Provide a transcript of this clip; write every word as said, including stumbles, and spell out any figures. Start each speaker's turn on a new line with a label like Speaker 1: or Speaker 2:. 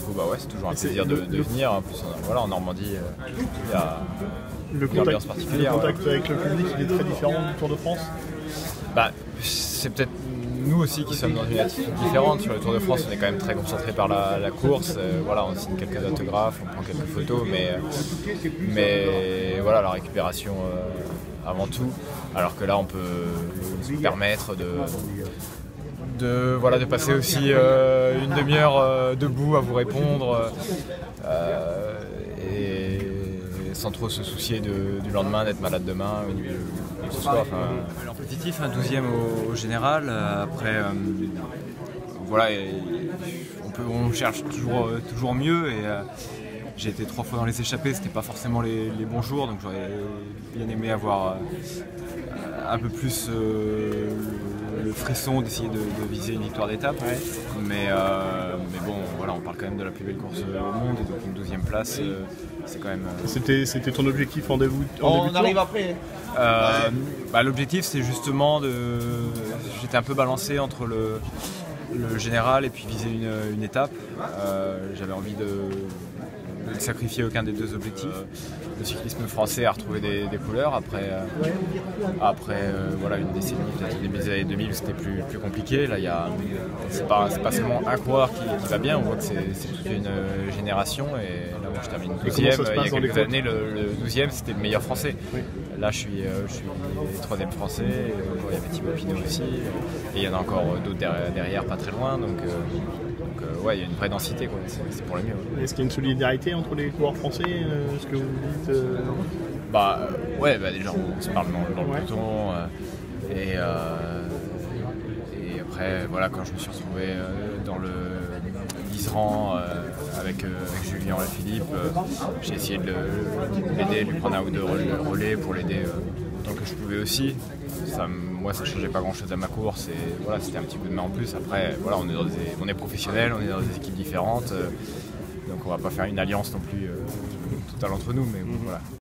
Speaker 1: coup, bah ouais, c'est toujours un plaisir de, de venir. En plus, on, voilà, en Normandie, euh, il y a
Speaker 2: le
Speaker 1: une ambiance particulière.
Speaker 2: Le contact avec le public, il est très différent du Tour de France.
Speaker 1: Bah, c'est peut-être nous aussi qui sommes dans une attitude différente. Sur le Tour de France, on est quand même très concentré par la, la course. Euh, voilà, on signe quelques autographes, on prend quelques photos, mais, euh, mais voilà, la récupération euh, avant tout. Alors que là, on peut se permettre de, de, voilà, de passer aussi euh, une demi-heure euh, debout à vous répondre. Euh, et sans trop se soucier de, du lendemain, d'être malade demain ou du, que ce soit. Enfin,
Speaker 3: alors positif, un douzième au, au général. Euh, après, euh, voilà, et, on, peut, on cherche toujours, euh, toujours mieux. Et euh, j'ai été trois fois dans les échappées, c'était pas forcément les, les bons jours, donc j'aurais bien aimé avoir euh, un peu plus euh, le frisson d'essayer de, de viser une victoire d'étape. Ouais. Mais, euh, mais bon, voilà, on parle quand même de la plus belle course au monde, et donc une douzième place, euh, c'est quand même. Euh...
Speaker 2: C'était, c'était ton objectif en début. En
Speaker 4: on
Speaker 2: début de
Speaker 4: arrive
Speaker 2: tour.
Speaker 4: après.
Speaker 3: Euh, bah, l'objectif, c'est justement de. J'étais un peu balancé entre le, le général et puis viser une, une étape. Euh, j'avais envie de ne sacrifier aucun des deux objectifs. Euh, le cyclisme français a retrouvé des, des couleurs après, euh, après euh, voilà, une décennie, peut-être au début des années deux mille, c'était plus, plus compliqué. Là, il y a, c'est pas, c'est pas seulement un coureur qui, qui va bien, on voit que c'est, c'est toute une génération. Et là, moi, je termine douzième. Il y a quelques années, le, le douzième, c'était le meilleur français. Oui. Là, je suis, euh, je suis troisième français. Il y avait Thibaut Pinot aussi. Et il y en a encore d'autres derrière, derrière pas très loin. Donc, euh, donc euh, ouais, il y a une vraie densité, quoi. C'est, c'est pour le mieux. Ouais.
Speaker 2: Est-ce qu'il y a une solidarité entre les coureurs français, euh, ce que vous dites euh...
Speaker 1: Bah euh, ouais, bah, déjà on se parle dans, dans le peloton. Euh, et, euh, et après, voilà, quand je me suis retrouvé euh, dans le l'Isran euh, avec, euh, avec Julien Lafilippe, euh, j'ai essayé de, le, de l'aider, de lui prendre un ou deux relais pour l'aider euh, autant que je pouvais aussi. Ça, moi, ça ne changeait pas grand-chose à ma course et voilà, c'était un petit coup de main en plus. Après, voilà, on est, dans des, on est professionnels, on est dans des équipes différentes, euh, donc on va pas faire une alliance non plus euh, totale entre nous, mais bon, voilà.